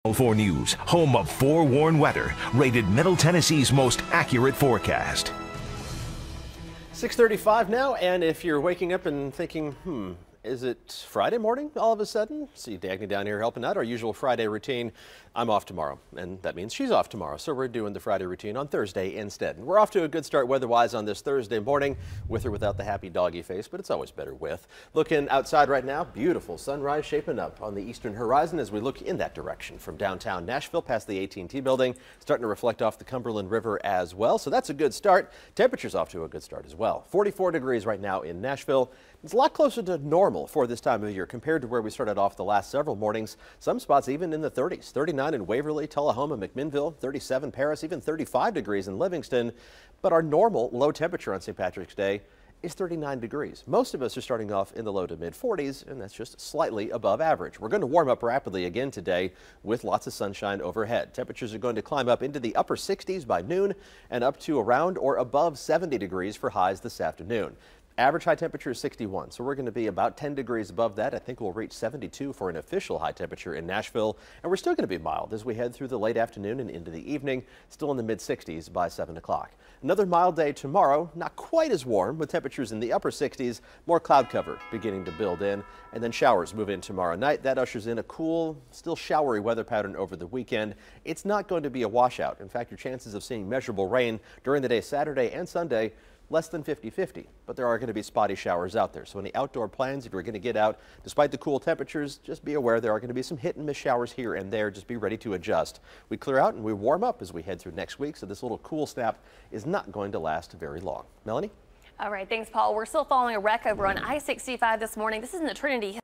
4 News, home of forewarned weather, rated Middle Tennessee's most accurate forecast. 6:35 now, and if you're waking up and thinking, is it Friday morning all of a sudden? See Dagny down here helping out, our usual Friday routine. I'm off tomorrow, and that means she's off tomorrow, so we're doing the Friday routine on Thursday instead. We're off to a good start weather-wise on this Thursday morning, with or without the happy doggy face, but it's always better with. Looking outside right now, beautiful sunrise shaping up on the eastern horizon as we look in that direction from downtown Nashville past the AT&T building, starting to reflect off the Cumberland River as well, so that's a good start. Temperature's off to a good start as well. 44 degrees right now in Nashville. It's a lot closer to normal for this time of year compared to where we started off the last several mornings. Some spots even in the 30s. 39 in Waverly, Tullahoma, McMinnville, 37 Paris, even 35 degrees in Livingston. But our normal low temperature on St. Patrick's Day is 39 degrees. Most of us are starting off in the low to mid 40s, and that's just slightly above average. We're going to warm up rapidly again today with lots of sunshine overhead. Temperatures are going to climb up into the upper 60s by noon and up to around or above 70 degrees for highs this afternoon. Average high temperature is 61, so we're going to be about 10 degrees above that. I think we'll reach 72 for an official high temperature in Nashville, and we're still going to be mild as we head through the late afternoon and into the evening, still in the mid 60s by 7 o'clock. Another mild day tomorrow, not quite as warm with temperatures in the upper 60s, more cloud cover beginning to build in, and then showers move in tomorrow night. That ushers in a cool, still showery weather pattern over the weekend. It's not going to be a washout. In fact, your chances of seeing measurable rain during the day Saturday and Sunday less than 50-50, but there are going to be spotty showers out there. So any outdoor plans, if you're going to get out, despite the cool temperatures, just be aware there are going to be some hit and miss showers here and there. Just be ready to adjust. We clear out and we warm up as we head through next week, so this little cool snap is not going to last very long. Melanie? All right, thanks, Paul. We're still following a wreck over on I-65 this morning. This is in the Trinity